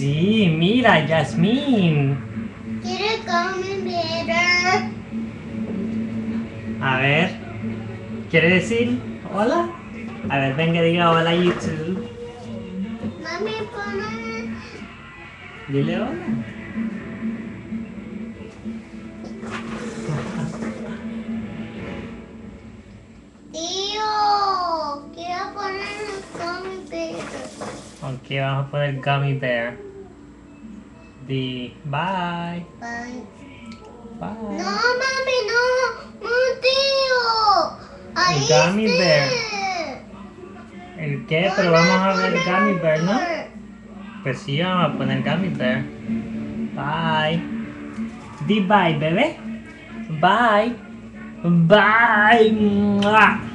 Sí, mira, Yasmín. Quiero comer. A ver, ¿quiere decir hola? A ver, venga, diga hola YouTube. Mami, pone. Dile hola. Tío, quiero poner gummy bear. Ok, vamos a poner Gummy Bear. Di bye. Bye. Bye. No, mami, no. No, tío. El Ahí Gummy Bear. está. ¿El qué? Pero vamos a ver Gummy Bear, ¿no? Bear. Pues sí, vamos a poner Gummy Bear. Bye. Di bye, bebé. Bye. Bye. Mua.